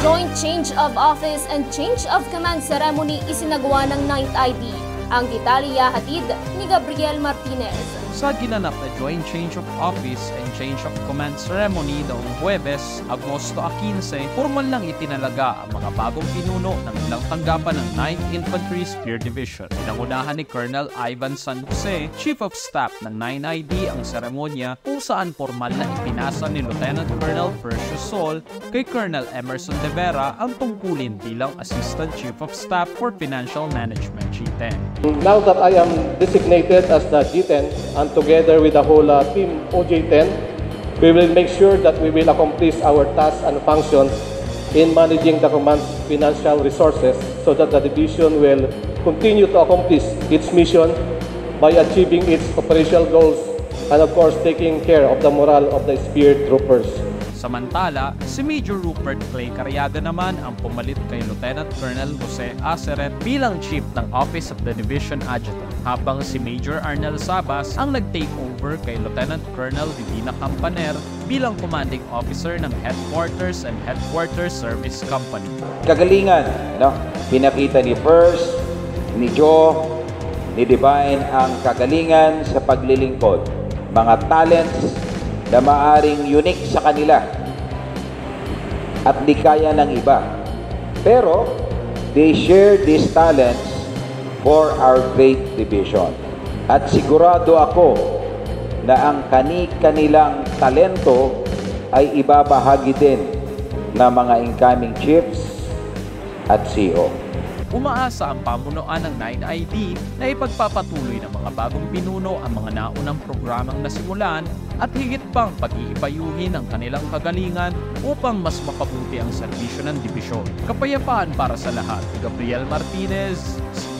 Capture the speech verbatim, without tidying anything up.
Joint change of office and change of command ceremony isinagawa ng ninth I D. Ang detalye hatid ni Gabriel Martinez. Sa ginanap na joint change of office and change of command ceremony noong Huwebes, Agosto fifteen, formal lang itinalaga ang mga bagong pinuno ng ilang tanggapan ng ninth Infantry Spear Division. Pinangunahan ni Colonel Ivan San Jose, Chief of Staff ng nine I D ang seremonya kung saan formal na ipinasa ni Lieutenant Colonel Percio Sol kay Colonel Emerson De Vera ang tungkulin bilang Assistant Chief of Staff for Financial Management G ten. Now that I am designated as the G ten, and together with the whole uh, team O J ten, we will make sure that we will accomplish our tasks and functions in managing the command's financial resources so that the division will continue to accomplish its mission by achieving its operational goals and of course taking care of the morale of the Spear Troopers. Samantala, si Major Rupert Clay Cariaga naman ang pumalit kay Lieutenant Colonel Jose Aceret bilang Chief ng Office of the Division Adjutant, habang si Major Arnel Sabas ang nag-take over kay Lieutenant Colonel Divina Campaner bilang Commanding Officer ng Headquarters and Headquarters Service Company. Kagalingan, no? Pinakita ni First, ni Joe, ni Divine ang kagalingan sa paglilingkod, mga talents na maaring unique sa kanila at di kaya ng iba. Pero, they share these talents for our great division. At sigurado ako na ang kani-kanilang talento ay ibabahagi din ng mga incoming chiefs at C O. Umaasa ang pamunuan ng nine I D na ipagpapatuloy ng mga bagong pinuno ang mga naunang programang nasimulan at higit pang pag-iipayuhin ang kanilang kagalingan upang mas makabuti ang serbisyo ng dibisyon. Kapayapaan para sa lahat. Gabriel Martinez,